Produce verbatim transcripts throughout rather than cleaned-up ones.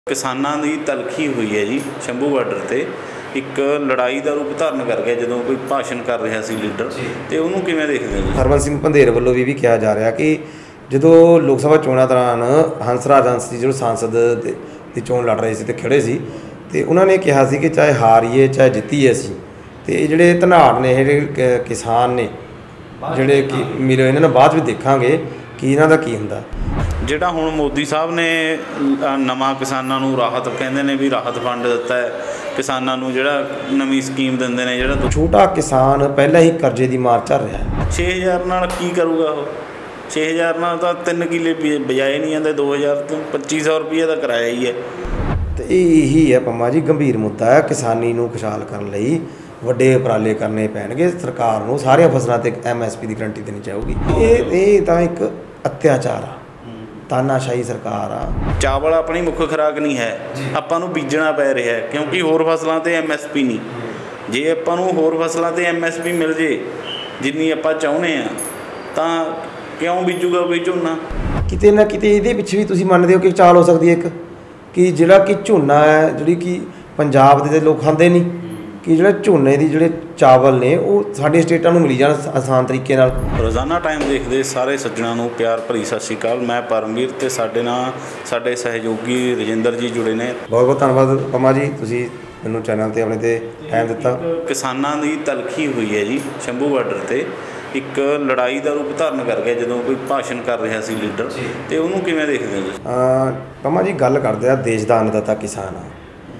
किसानां दी तलखी हुई है जी शंभू बार्डर ते एक लड़ाई का रूप धारण कर गया जो कोई भाषण कर रहा सी लीडर तो उन्होंने किवें देखदे हो? हरबंस सिंह पंधेर वालों भी, भी कहा जा रहा कि जो लोक सभा चोणों दौरान हंसराज हंस जी जो सांसद की चोण लड़ रहे थे तो खड़े सी तो उन्होंने कहा कि चाहे हारीए चाहे जितीए असीं तो ये जोड़े धनाड़ ने ये किसान ने जोड़े कि मिले इन्होंने बाद में देखांगे कि इन्हों का की हुंदा। जिहड़ा हुण मोदी साहब ने नवां किसानां नूं राहत कहंदे ने भी राहत फंड दिता है किसानां नूं जिहड़ा नवीं स्कीम दिंदे ने जिहड़ा छोटा किसान पहले ही करजे की मार झल रहा है। छे हज़ार नाल की करूगा वो? छे हज़ार नाल तां तीन किले बजाए नहीं जाते, दो हज़ार तो पच्ची सौ रुपये का किराया ही है। तो यही है पम्मा जी गंभीर मुद्दा है। किसानी नूं खुशहाल करने लई वड्डे उपराले करने पैणगे। सरकार नूं सारियां फसलां ते एम एस पी की गारंटी देनी चाहूगी। ये ये तां एक अत्याचार आ, तानाशाही सरकार आ। चावल अपनी मुख्य खुराक नहीं है, आपां नूं बीजना पै रहा है क्योंकि होर फसलों ते एम एस पी नहीं। जे आपां नूं होर फसलों ते एम एस पी मिल जे जिन्नी आपां चाहुंदे आ तां क्यों बीजूगा कोई झोना? किते ना किते इहदे पिछे भी तुसीं मनदे हो कि चाल हो सकती है एक कि जिहड़ा कि झोना है जिहड़ी कि पंजाब दे लोग खांदे नहीं कि जिहड़ा झोने दी जिहड़े चावल ने वो साडे स्टेटां नूं मिली जाण आसान तरीके नाल। रोज़ाना टाइम देखते सारे सज्जणों नूं प्यार भरी सत श्री अकाल। मैं परमवीर ते साडे नाल साडे सहयोगी रजिंदर जी जुड़े ने। बहुत बहुत धन्यवाद पम्मा जी, तुसीं मैनूं चैनल ते अपने ते टाइम दिता। किसानां दी तलखी हुई है जी शंभू बार्डर ते एक लड़ाई का रूप धारण कर गया जो कोई भाषण कर रहा सी लीडर तो उन्होंने किवें देखदे हो? पम्मा जी गल करदे आ देश का अन्नदाता किसान आ।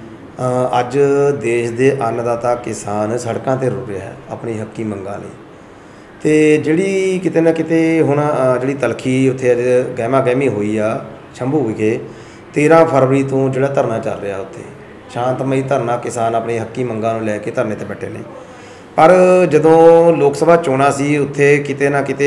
अज देश के अन्नदाता किसान सड़कों पर रुल रहा है अपनी हक्की मंगां लई ते जिहड़ी किते ना किते हुण जिहड़ी तलखी उत्थे अज गहमा गहमी हुई आ शंभू विखे तेरह फरवरी तो जिहड़ा धरना चल रहा उत्थे शांतमई धरना किसान अपनी हक्की मंगां नूं लैके धरने ते बैठे ने। पर जदों लोक सभा चोणां सी उत्थे किते ना किते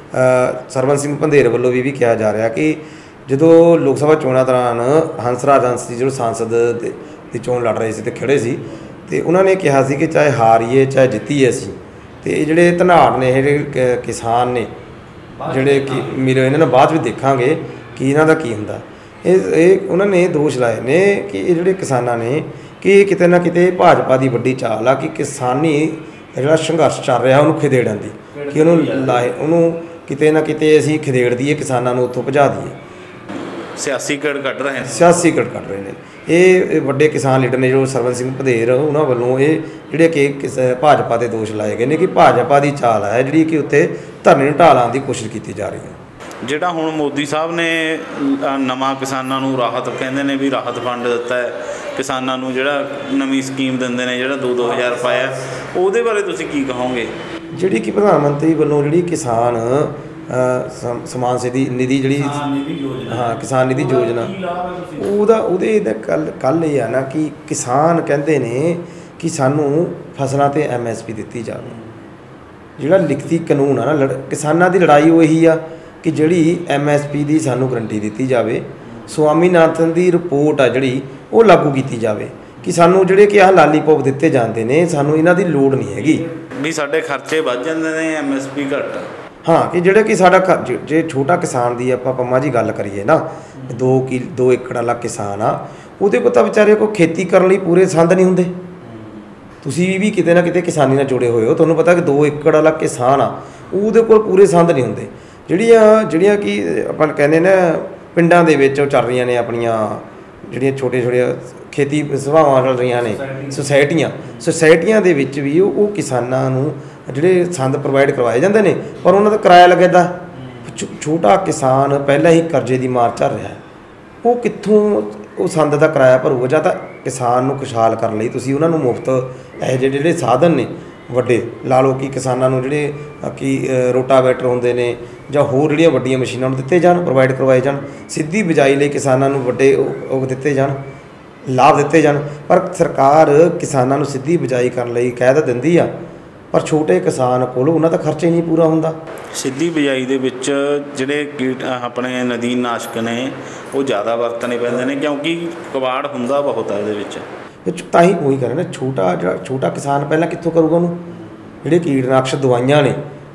हरबंस सिंह पंधेर वालों भी, भी कहा जा रहा कि जो लोक सभा चोणों दौरान हंसराज हंस जी जो सांसद की चोण लड़ रहे थे तो खड़े सी तो उन्होंने कहा कि चाहे हारीए चाहे जितीए असीं तो ये जोड़े धनाड़ ने ये किसान ने जोड़े कि मिले इन्होंने बाद में देखांगे कि इन्हों का की हुंदा। ये उन्होंने दोष लाए ने कि ये जोड़े किसानां ने कि किते ना किते भाजपा की वड्डी चाल आ कि किसानी जिहड़ा संघर्ष चल रहा उन्होंने खदेड़न दी कि उन्होंने लाए उन्होंने किते ना किते असीं खदेड़ दईए किसानां नूं उत्थों भजा दईए। सियासी गढ़ कढ़ रहे हैं सियासी गढ़ कढ़ रहे हैं ये वड्डे किसान लीडर ने जो हरबंस सिंह पंधेर उन्होंने वालों ये जिहड़े कि किस भाजपा के दोष लाए गए हैं कि भाजपा की चाल है जिहड़ी कि उत्थे धरने नूं ढाह लाउण की कोशिश की जा रही है। जिहड़ा हुण मोदी साहब ने नवां किसानां नूं राहत कहंदे ने भी राहत फंड दिता है किसानां नूं जिहड़ा नवीं स्कीम दिंदे ने जिहड़ा दो दो हज़ार पाया ਉਹਦੇ बारे तुसीं की कहोगे? जिहड़ी कि प्रधानमंत्री वालों जिहड़ी किसान समान निधि निधि जी हाँ किसान निधि योजना ਉਹਦਾ ਉਹਦੇ कल कल ये है ना कि किसान कहते हैं कि सानू फसलों ते एम एस पी दी जाए। जिहड़ा लिखती कानून है ना लड़ किसानां दी लड़ाई वही आ कि जिहड़ी एम एस पी की सानू गारंटी दी जाए। स्वामीनाथन की रिपोर्ट आ जिहड़ी वो लागू की जाए कि सानू जिहड़े कि आह लालीपॉप दिते जाते हैं सानू इन्हां दी लोड़ नहीं हैगी भी साडे खर्चे वध जांदे ने एम एस पी घट। हाँ कि जिहड़े कि साडा जे छोटा किसान की आपां पम्मा जी गल करिए ना दो कि दो एकड़ वाला किसान आ उहदे कोल तां विचारे को खेती करन लई पूरे संद नहीं हुंदे। तुसीं भी किते ना किते किसानी नाल जुड़े होए हो तुहानूं पता कि दो एकड़ वाला किसान आ उहदे कोल पूरे संद नहीं हुंदे। जिहड़ियां जिहड़ियां कि आपां कहंदे ना पिंडां दे विच चल रहीआं ने अपणियां जिहड़ियां छोटे छोटे खेती सभावां चल रहीआं ने सोसाइटियां सोसाइटियां दे विच भी वो किसानां नूं जिहड़े संद प्रोवाइड करवाए जाते हैं पर उन्होंने तो किराया लगेगा। छोटा किसान पहले ही करजे की मार झल रहा है वो कित्थों वो संद का किराया भरूगा? जां तां किसान नूं खुशहाल करने लई तुसीं उन्हां नूं मुफ्त इहो ਜਿਹੇ ਜਿਹੜੇ साधन ने ਵੱਡੇ ला लो कि किसानां नूं ਜਿਹੜੇ कि रोटावेटर हुंदे ने जां होर ਜਿਹੜੀਆਂ ਵੱਡੀਆਂ मशीनां नूं ਦਿੱਤੇ ਜਾਣ प्रोवाइड करवाए जाण सीधी बिजाई लई किसानां नूं ਵੱਡੇ ਉਹ ਦਿੱਤੇ ਜਾਣ लाभ दिते जाण। पर सरकार किसानां नूं सीधी बिजाई करने लई ਕਹਿ ਤਾਂ ਦਿੰਦੀ आ पर छोटे किसान कोल उन्हां दा खर्चा ही नहीं पूरा हुंदा। सीधी बिजाई दे विच जिहड़े कीट अपने नदीन नाशक ने वो ज़्यादा वरतने पैंदे ने क्योंकि कबाड़ हुंदा बहुत है उहदे विच तां ही वही करे ना छोटा जिहड़ा छोटा किसान पहलां कित्थों करूगा उहनूं जिहड़े कीटनाशक दवाइयां ने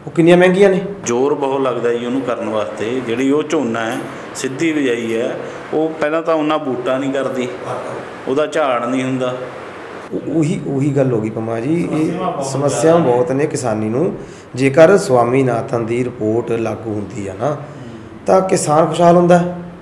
ਉਹ ਕਿੰਨੀਆਂ ਮਹਿੰਗੀਆਂ ਨੇ। ਜ਼ੋਰ ਬਹੁਤ ਲੱਗਦਾ ਜੀ ਉਹਨੂੰ ਕਰਨ ਵਾਸਤੇ। ਜਿਹੜੀ ਉਹ ਝੋਨਾ ਹੈ ਸਿੱਧੀ ਬਿਜਾਈ ਹੈ, ਉਹ ਪਹਿਲਾਂ ਤਾਂ ਉਹਨਾਂ ਬੂਟਾ ਨਹੀਂ ਕਰਦੀ, ਉਹਦਾ ਝਾੜ ਨਹੀਂ ਹੁੰਦਾ। ਉਹੀ ਉਹੀ ਗੱਲ ਹੋ ਗਈ ਪੰਮਾ ਜੀ, ਇਹ ਸਮੱਸਿਆ ਬਹੁਤ ਨੇ ਕਿਸਾਨੀ ਨੂੰ। ਜੇਕਰ ਸਵਾਮੀਨਾਥਨ ਦੀ ਰਿਪੋਰਟ ਲਾਗੂ ਹੁੰਦੀ ਆ ਨਾ ਤਾਂ ਕਿਸਾਨ ਖੁਸ਼ਹਾਲ ਹੁੰਦਾ,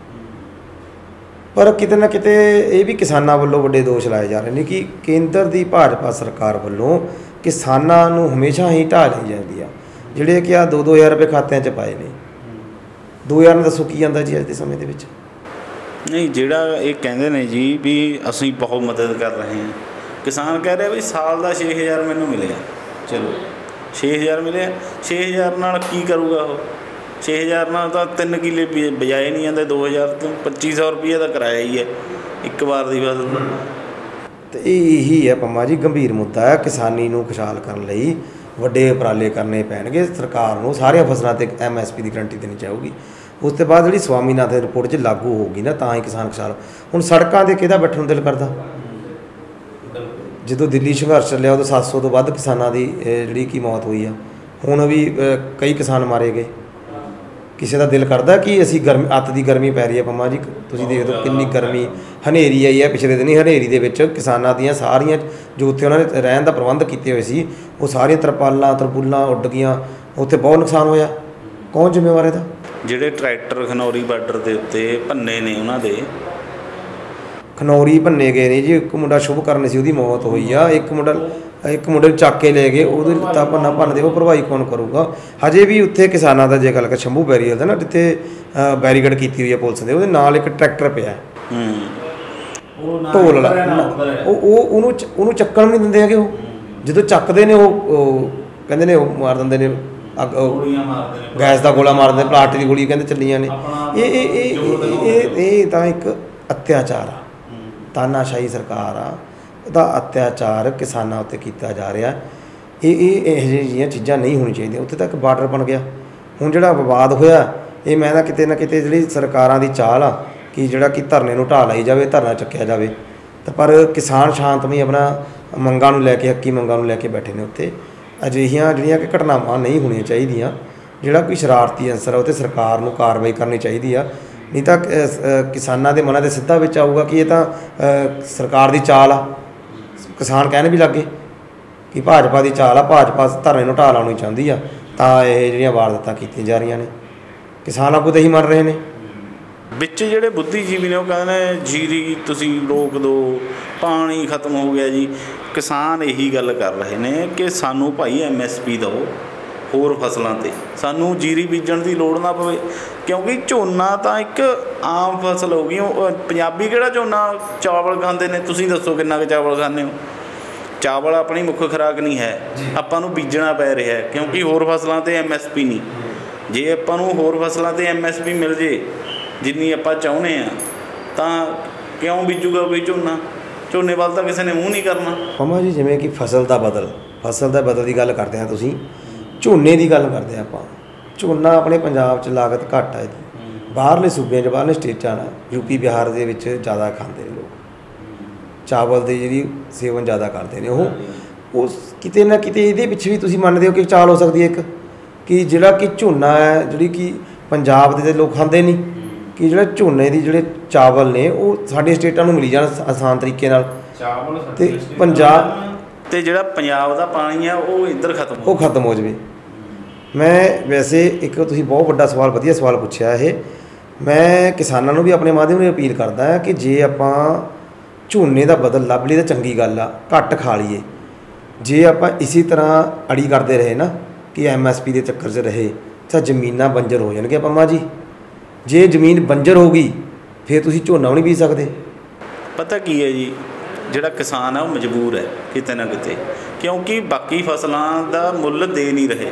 ਪਰ ਕਿਤੇ ਨਾ ਕਿਤੇ ਇਹ ਵੀ ਕਿਸਾਨਾਂ ਵੱਲੋਂ ਵੱਡੇ ਦੋਸ਼ ਲਾਏ ਜਾ ਰਹੇ ਨੇ ਕਿ ਕੇਂਦਰ ਦੀ ਭਾਜਪਾ ਸਰਕਾਰ ਵੱਲੋਂ ਕਿਸਾਨਾਂ ਨੂੰ ਹਮੇਸ਼ਾ ਹੀ ਢਾਹ ਲਈ ਜਾਂਦੀ ਆ। ਜਿਹੜੇ ਕਿ ਆ ਦੋ ਦੋ ਹਜ਼ਾਰ ਰੁਪਏ ਖਾਤਿਆਂ 'ਚ ਪਾਏ ਨੇ, ਦੋ ਹਜ਼ਾਰ ਨੂੰ ਦੱਸੋ ਕੀ ਜਾਂਦਾ ਜੀ ਅੱਜ ਦੇ ਸਮੇਂ ਦੇ ਵਿੱਚ। ਨਹੀਂ, ਜਿਹੜਾ ਇਹ ਕਹਿੰਦੇ ਨੇ ਜੀ ਵੀ ਅਸੀਂ ਬਹੁਤ ਮਦਦ ਕਰ ਰਹੇ ਹਾਂ, ਕਿਸਾਨ ਕਹਿ ਰਿਹਾ ਵੀ ਸਾਲ ਦਾ ਛੇ ਹਜ਼ਾਰ ਮੈਨੂੰ ਮਿਲਿਆ, ਚਲੋ ਛੇ ਹਜ਼ਾਰ ਮਿਲਿਆ, ਛੇ ਹਜ਼ਾਰ ਨਾਲ ਕੀ ਕਰੂਗਾ ਉਹ? ਛੇ ਹਜ਼ਾਰ ਨਾਲ ਤਾਂ ਤਿੰਨ ਕਿੱਲੇ ਬਜਾਏ ਨਹੀਂ ਜਾਂਦੇ। ਦੋ ਹਜ਼ਾਰ ਤੋਂ ਪੱਚੀ ਸੌ ਰੁਪਈਆ ਦਾ ਕਿਰਾਇਆ ਹੀ ਹੈ ਇੱਕ ਵਾਰ ਦੀ ਫਸਲ। ਅਤੇ ਇਹ ਇਹੀ ਹੈ ਪੰਮਾ ਜੀ, ਗੰਭੀਰ ਮੁੱਦਾ ਹੈ। ਕਿਸਾਨੀ ਨੂੰ ਖੁਸ਼ਹਾਲ ਕਰਨ ਲਈ ਵੱਡੇ ਉਪਰਾਲੇ ਕਰਨੇ ਪੈਣਗੇ। ਸਰਕਾਰ ਨੂੰ ਸਾਰੀਆਂ ਫਸਲਾਂ 'ਤੇ ਐਮ ਐਸ ਪੀ ਦੀ ਗਰੰਟੀ ਦੇਣੀ ਚਾਹੂਗੀ। ਉਸ ਤੋਂ ਬਾਅਦ ਜਿਹੜੀ ਸਵਾਮੀਨਾਥਨ ਰਿਪੋਰਟ 'ਚ ਲਾਗੂ ਹੋਊਗੀ ਨਾ ਤਾਂ ਹੀ ਕਿਸਾਨ ਖੁਸ਼ਹਾਲ। ਹੁਣ ਸੜਕਾਂ 'ਤੇ ਕਿਹਦਾ ਬੈਠਣ ਨੂੰ ਦਿਲ ਕਰਦਾ? ਜਦੋਂ ਦਿੱਲੀ ਸੰਘਰਸ਼ ਚੱਲਿਆ ਉਦੋਂ ਸੱਤ ਸੌ ਤੋਂ ਵੱਧ ਕਿਸਾਨਾਂ ਦੀ ਜਿਹੜੀ ਕਿ ਮੌਤ ਹੋਈ ਆ। ਹੁਣ ਵੀ ਕਈ ਕਿਸਾਨ ਮਾਰੇ ਗਏ। ਕਿਸੇ ਦਾ ਦਿਲ ਕਰਦਾ ਕਿ ਅਸੀਂ ਗਰਮੀ, ਅੱਤ ਦੀ ਗਰਮੀ ਪੈ ਰਹੀ ਹੈ ਪੰਮਾ ਜੀ, ਤੁਸੀਂ ਦੇਖ ਦਿਓ ਕਿੰਨੀ ਗਰਮੀ, ਹਨੇਰੀ ਆਈ ਹੈ ਪਿਛਲੇ ਦਿਨੀ। ਹਨੇਰੀ ਦੇ ਵਿੱਚ ਕਿਸਾਨਾਂ ਦੀਆਂ ਸਾਰੀਆਂ ਜੋ ਉੱਥੇ ਉਹਨਾਂ ਨੇ ਰਹਿਣ ਦਾ ਪ੍ਰਬੰਧ ਕੀਤੇ ਹੋਏ ਸੀ, ਉਹ ਸਾਰੀਆਂ ਤਰਪਾਲਾਂ ਤਰਪੂਲਾਂ ਉੱਡ ਗਈਆਂ। ਉੱਥੇ ਬਹੁਤ ਨੁਕਸਾਨ ਹੋਇਆ। ਕੌਣ ਜ਼ਿੰਮੇਵਾਰ ਇਹਦਾ? ਜਿਹੜੇ ਟਰੈਕਟਰ ਖਨੌਰੀ ਬਾਰਡਰ ਦੇ ਉੱਤੇ ਭੰਨੇ ਨੇ, ਉਹਨਾਂ ਦੇ ਖਨੌਰੀ ਭੰਨੇ ਗਏ ਨੇ ਜੀ। ਇੱਕ ਮੁੰਡਾ ਸ਼ੁਭ ਕਰਨ ਸੀ, ਉਹਦੀ ਮੌਤ ਹੋਈ ਆ। ਇੱਕ ਮੁੰਡਾ ਇੱਕ ਮੁੰਡੇ ਨੂੰ ਚੱਕ ਕੇ ਲੈ ਗਏ, ਉਹਦੇ ਲੱਤਾਂ ਭੰਨਾ ਭੰਨਦੇ, ਉਹ ਭਰਵਾਈ ਕੌਣ ਕਰੂਗਾ? ਹਜੇ ਵੀ ਉੱਥੇ ਕਿਸਾਨਾਂ ਦਾ ਜੇ ਗੱਲ ਕਰ ਸ਼ੰਭੂ ਬੈਰੀਅਰ ਦਾ ਨਾ, ਜਿੱਥੇ ਬੈਰੀਕੇਡ ਕੀਤੀ ਹੋਈ ਹੈ ਪੁਲਿਸ ਨੇ, ਉਹਦੇ ਨਾਲ ਇੱਕ ਟਰੈਕਟਰ ਪਿਆ ਢੋਲ ਵਾਲਾ। ਉਹ ਉਹ ਉਹਨੂੰ ਉਹਨੂੰ ਚੱਕਣ ਵੀ ਨਹੀਂ ਦਿੰਦੇ ਹੈਗੇ। ਉਹ ਜਦੋਂ ਚੱਕਦੇ ਨੇ ਉਹ ਕਹਿੰਦੇ ਨੇ ਉਹ ਮਾਰ ਦਿੰਦੇ ਨੇ, ਅੱਗ ਗੈਸ ਦਾ ਗੋਲਾ ਮਾਰ ਦਿੰਦੇ, ਪਲਾਸਟਿਕ ਦੀ ਗੋਲੀ ਕਹਿੰਦੇ ਚੱਲੀਆਂ ਨੇ। ਇਹ ਇਹ ਇਹ ਇਹ ਤਾਂ ਇੱਕ ਅਤਿਆਚਾਰ ਆ, ਤਾਨਾਸ਼ਾਹੀ ਸਰਕਾਰ ਆ, ਉਹਦਾ ਅਤਿਆਚਾਰ ਕਿਸਾਨਾਂ ਉੱਤੇ ਕੀਤਾ ਜਾ ਰਿਹਾ। ਇਹ ਇਹ ਇਹੋ ਜਿਹੀਆਂ ਚੀਜ਼ਾਂ ਨਹੀਂ ਹੋਣੀ ਚਾਹੀਦੀਆਂ। ਉੱਥੇ ਤੱਕ ਬਾਰਡਰ ਬਣ ਗਿਆ। ਹੁਣ ਜਿਹੜਾ ਵਿਵਾਦ ਹੋਇਆ, ਇਹ ਮੈਂ ਤਾਂ ਕਿਤੇ ਨਾ ਕਿਤੇ ਜਿਹੜੀ ਸਰਕਾਰਾਂ ਦੀ ਚਾਲ ਆ ਕਿ ਜਿਹੜਾ ਕਿ ਧਰਨੇ ਨੂੰ ਢਾਹ ਲਾਈ ਜਾਵੇ, ਧਰਨਾ ਚੱਕਿਆ ਜਾਵੇ, ਤਾਂ ਪਰ ਕਿਸਾਨ ਸ਼ਾਂਤਮਈ ਆਪਣਾ ਮੰਗਾਂ ਨੂੰ ਲੈ ਕੇ, ਹੱਕੀ ਮੰਗਾਂ ਨੂੰ ਲੈ ਕੇ ਬੈਠੇ ਨੇ ਉੱਥੇ। ਅਜਿਹੀਆਂ ਜਿਹੜੀਆਂ ਕਿ ਘਟਨਾਵਾਂ ਨਹੀਂ ਹੋਣੀਆਂ ਚਾਹੀਦੀਆਂ। ਜਿਹੜਾ ਕੋਈ ਸ਼ਰਾਰਤੀ ਅਨਸਰ ਆ ਉਹ 'ਤੇ ਸਰਕਾਰ ਨੂੰ ਕਾਰਵਾਈ ਕਰਨੀ ਚਾਹੀਦੀ ਆ। ਨਹੀਂ ਤਾਂ ਕਿਸਾਨਾਂ ਦੇ ਮਨਾਂ ਦੇ ਸਿੱਧਾ ਵਿੱਚ ਆਊਗਾ ਕਿ ਇਹ ਤਾਂ ਸਰਕਾਰ ਦੀ ਚਾਲ ਆ। ਕਿਸਾਨ ਕਹਿਣ ਵੀ ਲੱਗੇ ਕਿ ਭਾਜਪਾ ਦੀ ਚਾਲ ਆ, ਭਾਜਪਾ ਧਰਨੇ ਨੂੰ ਢਾਹ ਲਾਉਣੀ ਚਾਹੁੰਦੀ ਆ, ਤਾਂ ਇਹ ਜਿਹੜੀਆਂ ਵਾਰਦਾਤਾਂ ਕੀਤੀਆਂ ਜਾ ਰਹੀਆਂ ਨੇ। ਕਿਸਾਨ ਆਗੂ ਤਾਂ ਇਹੀ ਮੰਨ ਰਹੇ ਨੇ। ਵਿੱਚ ਜਿਹੜੇ ਬੁੱਧੀਜੀਵੀ ਨੇ ਉਹ ਕਹਿੰਦੇ ਨੇ ਜੀਰੀ ਤੁਸੀਂ ਰੋਕ ਦਿਓ, ਪਾਣੀ ਖਤਮ ਹੋ ਗਿਆ ਜੀ। ਕਿਸਾਨ ਇਹੀ ਗੱਲ ਕਰ ਰਹੇ ਨੇ ਕਿ ਸਾਨੂੰ ਭਾਈ ਐਮ ਐਸ ਪੀ ਦਿਓ ਹੋਰ ਫਸਲਾਂ 'ਤੇ, ਸਾਨੂੰ ਜੀਰੀ ਬੀਜਣ ਦੀ ਲੋੜ ਨਾ ਪਵੇ। ਕਿਉਂਕਿ ਝੋਨਾ ਤਾਂ ਇੱਕ ਆਮ ਫਸਲ ਹੋ ਗਈ। ਪੰਜਾਬੀ ਕਿਹੜਾ ਝੋਨਾ ਚਾਵਲ ਖਾਂਦੇ ਨੇ? ਤੁਸੀਂ ਦੱਸੋ ਕਿੰਨਾ ਕੁ ਚਾਵਲ ਖਾਂਦੇ ਹੋ? ਚਾਵਲ ਆਪਣੀ ਮੁੱਖ ਖੁਰਾਕ ਨਹੀਂ ਹੈ, ਆਪਾਂ ਨੂੰ ਬੀਜਣਾ ਪੈ ਰਿਹਾ ਕਿਉਂਕਿ ਹੋਰ ਫਸਲਾਂ 'ਤੇ ਐਮ ਐਸ ਪੀ ਨਹੀਂ। ਜੇ ਆਪਾਂ ਨੂੰ ਹੋਰ ਫਸਲਾਂ 'ਤੇ ਐਮ ਐਸ ਪੀ ਮਿਲ ਜੇ ਜਿੰਨੀ ਆਪਾਂ ਚਾਹੁੰਦੇ ਹਾਂ, ਤਾਂ ਕਿਉਂ ਬੀਜੂਗਾ ਕੋਈ ਝੋਨਾ? ਝੋਨੇ ਵੱਲ ਤਾਂ ਕਿਸੇ ਨੇ ਮੂੰਹ ਨਹੀਂ ਕਰਨਾ। ਪੰਮਾ ਜੀ, ਜਿਵੇਂ ਕਿ ਫਸਲ ਦਾ ਬਦਲ ਫਸਲ ਦਾ ਬਦਲ ਦੀ ਗੱਲ ਕਰਦੇ ਹਾਂ, ਤੁਸੀਂ ਝੋਨੇ ਦੀ ਗੱਲ ਕਰਦੇ ਆਪਾਂ। ਝੋਨਾ ਆਪਣੇ ਪੰਜਾਬ 'ਚ ਲਾਗਤ ਘੱਟ ਹੈ। ਬਾਹਰਲੇ ਸੂਬਿਆਂ 'ਚ, ਬਾਹਰਲੇ ਸਟੇਟਾਂ ਨਾਲ, ਯੂਪੀ ਬਿਹਾਰ ਦੇ ਵਿੱਚ ਜ਼ਿਆਦਾ ਖਾਂਦੇ ਨੇ ਲੋਕ। ਚਾਵਲ ਦੀ ਜਿਹੜੀ ਸੇਵਨ ਜ਼ਿਆਦਾ ਕਰਦੇ ਨੇ ਉਹ ਉਸ ਕਿਤੇ ਨਾ ਕਿਤੇ ਇਹਦੇ ਪਿੱਛੇ ਵੀ ਤੁਸੀਂ ਮੰਨਦੇ ਹੋ ਕਿ ਚਾਲ ਹੋ ਸਕਦੀ ਹੈ ਇੱਕ, ਕਿ ਜਿਹੜਾ ਕਿ ਝੋਨਾ ਹੈ, ਜਿਹੜੀ ਕਿ ਪੰਜਾਬ ਦੇ ਲੋਕ ਖਾਂਦੇ ਨਹੀਂ, ਕਿ ਜਿਹੜਾ ਝੋਨੇ ਦੀ ਜਿਹੜੇ ਚਾਵਲ ਨੇ ਉਹ ਸਾਡੇ ਸਟੇਟਾਂ ਨੂੰ ਮਿਲੀ ਜਾਣ ਆਸਾਨ ਤਰੀਕੇ ਨਾਲ, ਅਤੇ ਪੰਜਾਬ ਅਤੇ ਜਿਹੜਾ ਪੰਜਾਬ ਦਾ ਪਾਣੀ ਆ ਉਹ ਇੱਧਰ ਖਤਮ ਉਹ ਖਤਮ ਹੋ ਜਾਵੇ। ਮੈਂ ਵੈਸੇ ਇੱਕ ਤੁਸੀਂ ਬਹੁਤ ਵੱਡਾ ਸਵਾਲ, ਵਧੀਆ ਸਵਾਲ ਪੁੱਛਿਆ ਇਹ। ਮੈਂ ਕਿਸਾਨਾਂ ਨੂੰ ਵੀ ਆਪਣੇ ਮਾਧਿਅਮ ਨੂੰ ਅਪੀਲ ਕਰਦਾ ਹਾਂ ਕਿ ਜੇ ਆਪਾਂ ਝੋਨੇ ਦਾ ਬਦਲ ਲੱਭ ਲਈ ਤਾਂ ਚੰਗੀ ਗੱਲ ਆ, ਘੱਟ ਖਾ ਲਈਏ। ਜੇ ਆਪਾਂ ਇਸੇ ਤਰ੍ਹਾਂ ਅੜੀ ਕਰਦੇ ਰਹੇ ਨਾ ਕਿ ਐਮ ਐਸ ਪੀ ਦੇ ਚੱਕਰ 'ਚ ਰਹੇ, ਤਾਂ ਜ਼ਮੀਨਾਂ ਬੰਜਰ ਹੋ ਜਾਣਗੀਆਂ ਪੰਮਾ ਜੀ। ਜੇ ਜ਼ਮੀਨ ਬੰਜਰ ਹੋ ਗਈ ਫਿਰ ਤੁਸੀਂ ਝੋਨਾ ਵੀ ਨਹੀਂ ਬੀਜ ਸਕਦੇ। ਪਤਾ ਕੀ ਹੈ ਜੀ, ਜਿਹੜਾ ਕਿਸਾਨ ਆ ਉਹ ਮਜਬੂਰ ਹੈ ਕਿਤੇ ਨਾ ਕਿਤੇ, ਕਿਉਂਕਿ ਬਾਕੀ ਫਸਲਾਂ ਦਾ ਮੁੱਲ ਦੇ ਨਹੀਂ ਰਹੇ।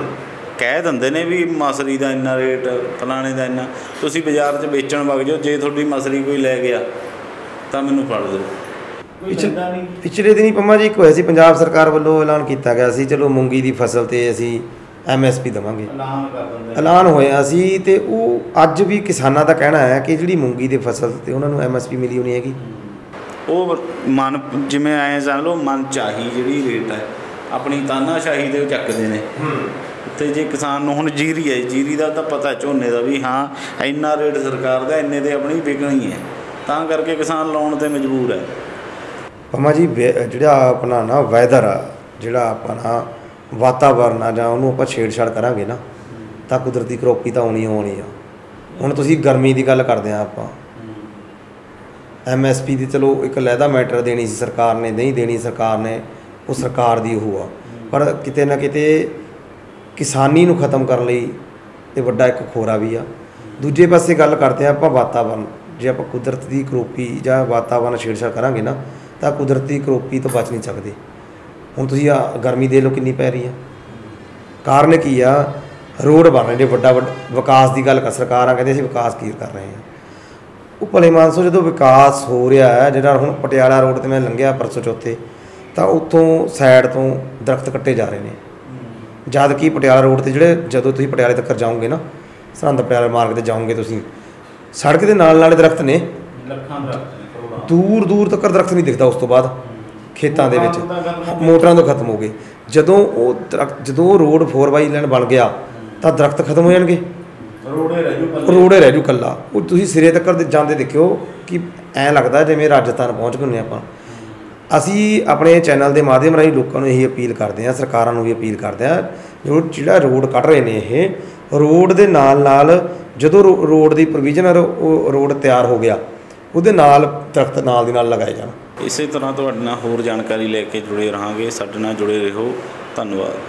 ਕਹਿ ਦਿੰਦੇ ਨੇ ਵੀ ਮਸਰੀ ਦਾ ਇੰਨਾ ਰੇਟ, ਫਲਾਣੇ ਦਾ ਇੰਨਾ, ਤੁਸੀਂ ਬਾਜ਼ਾਰ 'ਚ ਵੇਚਣ ਵਗ ਜਾਓ, ਜੇ ਤੁਹਾਡੀ ਮਸਰੀ ਕੋਈ ਲੈ ਗਿਆ ਤਾਂ ਮੈਨੂੰ ਫੜ ਦਿਓ। ਪਿਛਲੇ ਪਿਛਲੇ ਦਿਨੀ ਪੰਮਾ ਜੀ ਇੱਕ ਹੋਇਆ ਸੀ, ਪੰਜਾਬ ਸਰਕਾਰ ਵੱਲੋਂ ਐਲਾਨ ਕੀਤਾ ਗਿਆ ਸੀ, ਚਲੋ ਮੂੰਗੀ ਦੀ ਫਸਲ 'ਤੇ ਅਸੀਂ ਐਮ ਐਸ ਪੀ ਦੇਵਾਂਗੇ, ਐਲਾਨ ਕਰ ਦਿੰਦੇ ਐਲਾਨ ਹੋਇਆ ਸੀ। ਅਤੇ ਉਹ ਅੱਜ ਵੀ ਕਿਸਾਨਾਂ ਦਾ ਕਹਿਣਾ ਹੈ ਕਿ ਜਿਹੜੀ ਮੂੰਗੀ ਦੀ ਫਸਲ 'ਤੇ ਉਹਨਾਂ ਨੂੰ ਐਮ ਐਸ ਪੀ ਮਿਲੀ ਹੋਣੀ ਹੈਗੀ। ਉਹ ਮਨ ਜਿਵੇਂ ਐਂ ਸਮਝ ਲਓ, ਮਨ ਚਾਹੀ ਜਿਹੜੀ ਰੇਟ ਹੈ ਆਪਣੀ ਤਾਨਾਸ਼ਾਹੀ ਦੇ ਉਹ ਚੱਕਦੇ ਨੇ। ਤੇ ਜੇ ਕਿਸਾਨ ਨੂੰ ਹੁਣ ਜੀਰੀ ਹੈ, ਜੀਰੀ ਦਾ ਤਾਂ ਪਤਾ, ਝੋਨੇ ਦਾ ਵੀ ਹਾਂ ਇੰਨਾ ਰੇਟ ਸਰਕਾਰ ਦਾ, ਇੰਨੇ ਤੇ ਆਪਣੀ ਵਿਕਣੀ ਹੈ, ਤਾਂ ਕਰਕੇ ਕਿਸਾਨ ਲਾਉਣ ਤੇ ਮਜਬੂਰ ਹੈ। ਪੰਮਾ ਜੀ ਜਿਹੜਾ ਆਪਣਾ ਨਾ ਵੈਦਰ ਆ, ਜਿਹੜਾ ਆਪਣਾ ਵਾਤਾਵਰਨ ਆ, ਜਾਂ ਉਹਨੂੰ ਆਪਾਂ ਛੇੜਛਾੜ ਕਰਾਂਗੇ ਨਾ ਤਾਂ ਕੁਦਰਤੀ ਕਰੋਪੀ ਤਾਂ ਆਉਣੀ ਆਉਣੀ ਆ। ਹੁਣ ਤੁਸੀਂ ਗਰਮੀ ਦੀ ਗੱਲ ਕਰਦੇ ਆ, ਆਪਾਂ ਐਮ ਐਸ ਪੀ ਦੀ ਚਲੋ ਇੱਕ ਲਹਿਦਾ ਮੈਟਰ ਦੇਣੀ ਸੀ ਸਰਕਾਰ ਨੇ, ਨਹੀਂ ਦੇਣੀ ਸਰਕਾਰ ਨੇ, ਉਹ ਸਰਕਾਰ ਦੀ ਉਹ ਆ, ਪਰ ਕਿਤੇ ਨਾ ਕਿਤੇ ਕਿਸਾਨੀ ਨੂੰ ਖਤਮ ਕਰਨ ਲਈ ਇਹ ਵੱਡਾ ਇੱਕ ਖੋਰਾ ਵੀ ਆ। ਦੂਜੇ ਪਾਸੇ ਗੱਲ ਕਰਦੇ ਆ ਆਪਾਂ ਵਾਤਾਵਰਨ, ਜੇ ਆਪਾਂ ਕੁਦਰਤ ਦੀ ਕਰੋਪੀ ਜਾਂ ਵਾਤਾਵਰਨ ਛੇੜਛਾੜ ਕਰਾਂਗੇ ਨਾ ਤਾਂ ਕੁਦਰਤੀ ਕਰੋਪੀ ਤੋਂ ਬਚ ਨਹੀਂ ਸਕਦੇ। ਹੁਣ ਤੁਸੀਂ ਆ ਗਰਮੀ ਦੇਖ ਲਓ ਕਿੰਨੀ ਪੈ ਰਹੀ ਆ, ਕਾਰਨ ਕੀ ਆ? ਰੋਡ ਬਣ ਰਹੇ ਨੇ, ਵੱਡਾ ਵੱਡਾ ਵਿਕਾਸ ਦੀ ਗੱਲ ਕਰ, ਸਰਕਾਰਾਂ ਕਹਿੰਦੇ ਅਸੀਂ ਵਿਕਾਸ ਕੀ ਕਰ ਰਹੇ ਹਾਂ। ਉਹ ਭਲੇ ਮਾਨਸੋ ਜਦੋਂ ਵਿਕਾਸ ਹੋ ਰਿਹਾ ਹੈ, ਜਿਹੜਾ ਹੁਣ ਪਟਿਆਲਾ ਰੋਡ 'ਤੇ ਮੈਂ ਲੰਘਿਆ ਪਰਸੋਂ ਚੌਥੇ, ਤਾਂ ਉੱਥੋਂ ਸਾਈਡ ਤੋਂ ਦਰਖਤ ਕੱਟੇ ਜਾ ਰਹੇ ਨੇ, ਜਦ ਕਿ ਪਟਿਆਲਾ ਰੋਡ 'ਤੇ ਜਿਹੜੇ ਜਦੋਂ ਤੁਸੀਂ ਪਟਿਆਲੇ ਤੱਕ ਜਾਓਗੇ ਨਾ, ਸਰਹੰਦ ਪਟਿਆਲਾ ਮਾਰਗ 'ਤੇ ਜਾਓਗੇ ਤੁਸੀਂ, ਸੜਕ ਦੇ ਨਾਲ ਨਾਲ ਦਰਖਤ ਨੇ, ਲੱਖਾਂ ਦਰਖਤ, ਦੂਰ ਦੂਰ ਤੱਕ ਦਰਖਤ ਨਹੀਂ ਦਿਖਦਾ। ਉਸ ਤੋਂ ਬਾਅਦ ਖੇਤਾਂ ਦੇ ਵਿੱਚ ਮੋਟਰਾਂ ਤੋਂ ਖਤਮ ਹੋ ਗਏ। ਜਦੋਂ ਉਹ ਦਰਖਤ ਜਦੋਂ ਰੋਡ ਫੋਰ ਬਾਈ ਲਾਈਨ ਬਣ ਗਿਆ ਤਾਂ ਦਰਖਤ ਖਤਮ ਹੋ ਜਾਣਗੇ, ਰੋੜੇ ਰਹਿ ਜੂ ਰੋੜੇ ਰਹਿ ਜੂ ਇਕੱਲਾ। ਉਹ ਤੁਸੀਂ ਸਿਰੇ ਤੱਕ ਜਾਂਦੇ ਦੇਖਿਓ ਕਿ ਐਂ ਲੱਗਦਾ ਜਿਵੇਂ ਰਾਜਸਥਾਨ ਪਹੁੰਚ ਗਏ ਹੁੰਦੇ ਆਪਾਂ। ਅਸੀਂ ਆਪਣੇ ਚੈਨਲ ਦੇ ਮਾਧਿਅਮ ਰਾਹੀਂ ਲੋਕਾਂ ਨੂੰ ਇਹੀ ਅਪੀਲ ਕਰਦੇ ਹਾਂ, ਸਰਕਾਰਾਂ ਨੂੰ ਵੀ ਅਪੀਲ ਕਰਦੇ ਹਾਂ, ਜੋ ਜਿਹੜਾ ਰੋਡ ਕੱਢ ਰਹੇ ਨੇ ਇਹ ਰੋਡ ਦੇ ਨਾਲ ਨਾਲ ਜਦੋਂ ਰੋਡ ਦੀ ਪ੍ਰੋਵੀਜ਼ਨ ਉਹ ਰੋਡ ਤਿਆਰ ਹੋ ਗਿਆ ਉਹਦੇ ਨਾਲ ਦਰਖਤ ਨਾਲ ਦੀ ਨਾਲ ਲਗਾਏ ਜਾਣ। ਇਸੇ ਤਰ੍ਹਾਂ ਤੁਹਾਡੇ ਨਾਲ ਹੋਰ ਜਾਣਕਾਰੀ ਲੈ ਕੇ ਜੁੜੇ ਰਹਾਂਗੇ, ਸਾਡੇ ਨਾਲ ਜੁੜੇ ਰਹੋ। ਧੰਨਵਾਦ।